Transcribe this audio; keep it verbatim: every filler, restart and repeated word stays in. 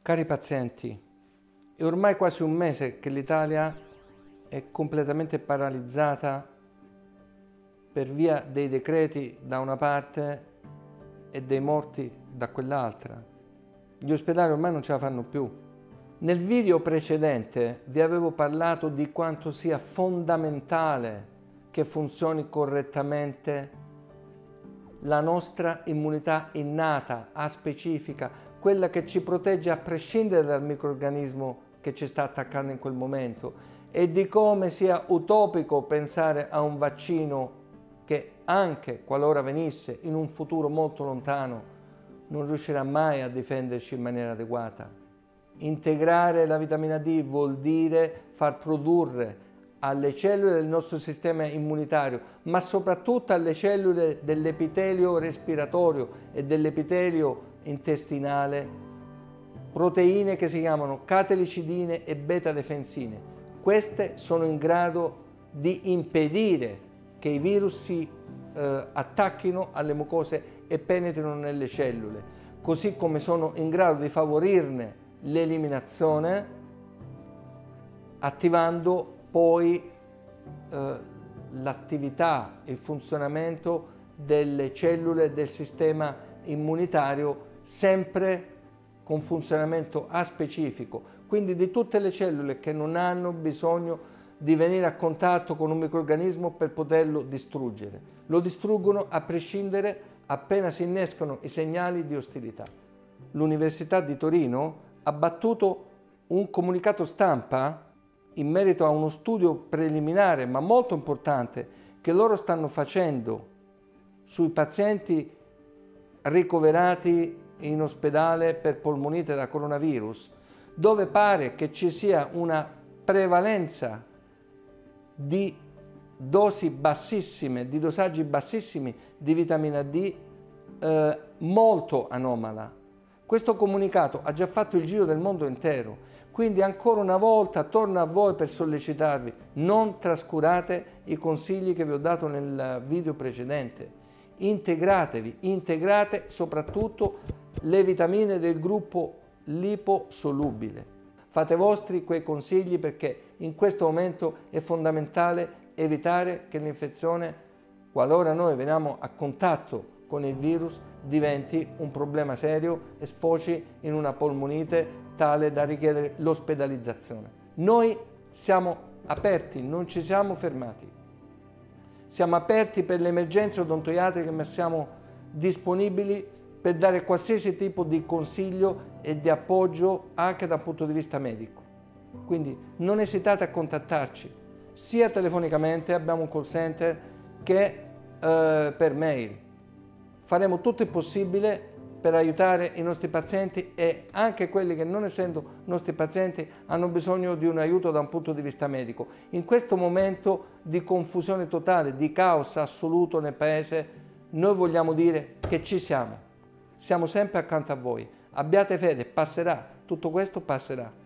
Cari pazienti, è ormai quasi un mese che l'Italia è completamente paralizzata per via dei decreti da una parte e dei morti da quell'altra. Gli ospedali ormai non ce la fanno più. Nel video precedente vi avevo parlato di quanto sia fondamentale che funzioni correttamente la nostra immunità innata, aspecifica, quella che ci protegge a prescindere dal microrganismo che ci sta attaccando in quel momento, e di come sia utopico pensare a un vaccino che, anche qualora venisse in un futuro molto lontano, non riuscirà mai a difenderci in maniera adeguata. Integrare la vitamina D vuol dire far produrre alle cellule del nostro sistema immunitario, ma soprattutto alle cellule dell'epitelio respiratorio e dell'epitelio intestinale, proteine che si chiamano catelicidine e beta-defensine. Queste sono in grado di impedire che i virus si eh, attacchino alle mucose e penetrino nelle cellule, così come sono in grado di favorirne l'eliminazione, attivando poi eh, l'attività, il funzionamento delle cellule del sistema immunitario, sempre con funzionamento aspecifico, quindi di tutte le cellule che non hanno bisogno di venire a contatto con un microrganismo per poterlo distruggere. Lo distruggono a prescindere appena si innescano i segnali di ostilità. L'Università di Torino ha battuto un comunicato stampa in merito a uno studio preliminare ma molto importante che loro stanno facendo sui pazienti ricoverati in ospedale per polmonite da coronavirus, dove pare che ci sia una prevalenza di dosi bassissime, di dosaggi bassissimi di vitamina D eh, molto anomala. Questo comunicato ha già fatto il giro del mondo intero, quindi ancora una volta torno a voi per sollecitarvi: non trascurate i consigli che vi ho dato nel video precedente. Integratevi, integrate soprattutto le vitamine del gruppo liposolubile. Fate vostri quei consigli, perché in questo momento è fondamentale evitare che l'infezione, qualora noi veniamo a contatto con il virus, diventi un problema serio e sfoci in una polmonite tale da richiedere l'ospedalizzazione. Noi siamo aperti, non ci siamo fermati. Siamo aperti per le emergenze odontoiatriche, ma siamo disponibili per dare qualsiasi tipo di consiglio e di appoggio anche dal punto di vista medico. Quindi non esitate a contattarci, sia telefonicamente, abbiamo un call center, che eh, per mail. Faremo tutto il possibile per aiutare i nostri pazienti, e anche quelli che, non essendo nostri pazienti, hanno bisogno di un aiuto da un punto di vista medico. In questo momento di confusione totale, di caos assoluto nel Paese, noi vogliamo dire che ci siamo. Siamo sempre accanto a voi. Abbiate fede, passerà, tutto questo passerà.